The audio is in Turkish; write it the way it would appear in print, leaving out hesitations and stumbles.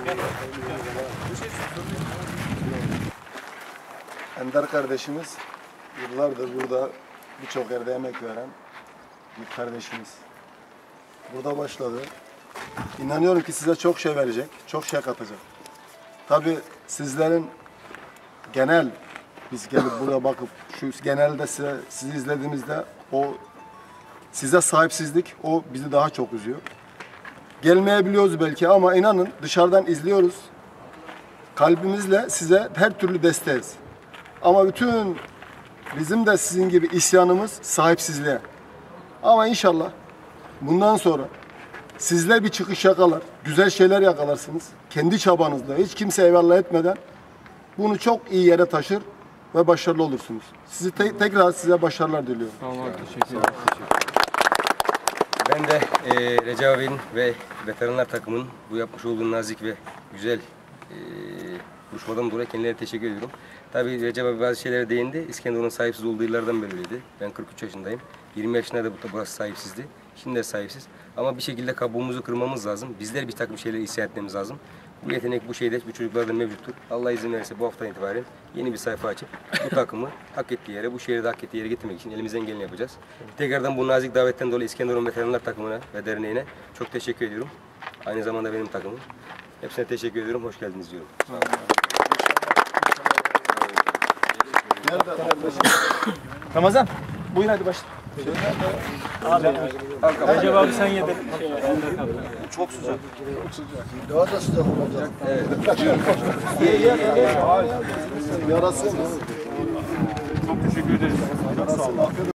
Ender kardeşimiz yıllardır burada birçok yerde emek veren bir kardeşimiz. Burada başladı. İnanıyorum ki size çok şey verecek, çok şey katacak. Tabii sizlerin genel, biz gelip burada bakıp şu genelde sizi izlediğimizde o size sahipsizlik o bizi daha çok üzüyor. Gelmeyebiliyoruz belki ama inanın dışarıdan izliyoruz. Kalbimizle size her türlü desteğiz. Ama bütün bizim de sizin gibi isyanımız sahipsizliğe. Ama inşallah bundan sonra sizler bir çıkış yakalar, güzel şeyler yakalarsınız. Kendi çabanızla, hiç kimse eyvallah etmeden bunu çok iyi yere taşır ve başarılı olursunuz. Tekrar size başarılar diliyorum. Tamam, teşekkür ederim. Ben de Recep abinin ve veteranlar takımının bu yapmış olduğu nazik ve güzel buluşmadan dolayı kendilerine teşekkür ediyorum. Tabii Recep abi bazı şeylere değindi. İskenderun'un sahipsiz olduğu yıllardan beri öyleydi. Ben 43 yaşındayım. 20 yaşında da burası sahipsizdi. Şimdi de sahipsiz. Ama bir şekilde kabuğumuzu kırmamız lazım. Bizler bir takım şeyleri isyan etmemiz lazım. Bu yetenek, bu şeyler bu çocuklarda mevcuttur. Allah izin verirse bu haftadan itibaren yeni bir sayfa açıp bu takımı hak ettiği yere, bu şehri de hak ettiği yere getirmek için elimizden geleni yapacağız. Tekrardan bu nazik davetten dolayı İskenderun Veteranlar takımına ve derneğine çok teşekkür ediyorum. Aynı zamanda benim takımım. Hepsine teşekkür ediyorum. Hoş geldiniz diyorum. Sağ olun. Ramazan, buyur hadi başla. Recep abi sen yedin. Çok sıcak. Daha da sıcak olacak. Evet. Yarası mı? Çok teşekkür ederiz.